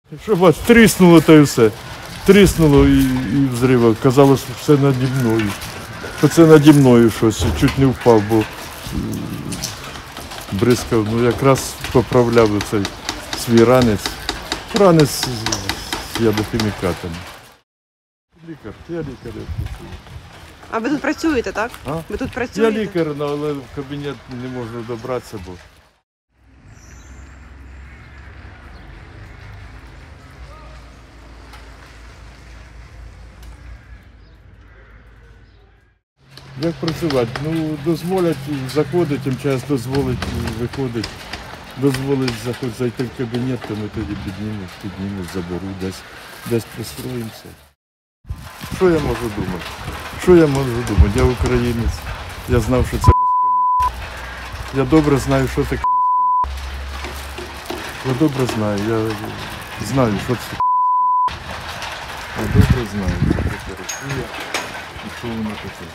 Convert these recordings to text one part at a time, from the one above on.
Що бач, тріснуло та й все. Тріснуло і взрив. Казалось, все наді мною. Оце наді мною щось, чуть не впав, бо бризкав. Ну якраз поправляв цей свій ранець. Ранець з ядохімікатами. Лікар, я лікар. А ви тут працюєте, так? А? Ви тут Я працюєте? лікар, але в кабінет не можна добратися, бо як працювати? Ну, дозволять заходити, МЧС дозволить виходить, дозволить зайти в кабінет, то ми тоді піднімуть, заберу, десь пристроїмося. Що я можу думати? Що я можу думати? Я українець, я знав, що це москалі. Я добре знаю, що таке москалі. Я добре знаю, я знаю, що це таке москалі. Я добре знаю, що таке Росія і що воно таке.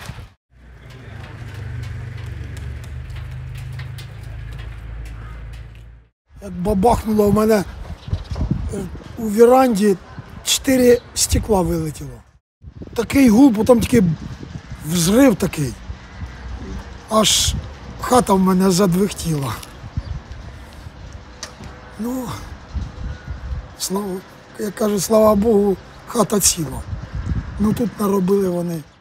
Як бабахнуло в мене у віранді 4 стекла вилетіло. Такий гул, потім такий взрив такий. Аж хата в мене задвихтіла. Ну, як кажуть, слава Богу, хата ціла. Ну тут наробили вони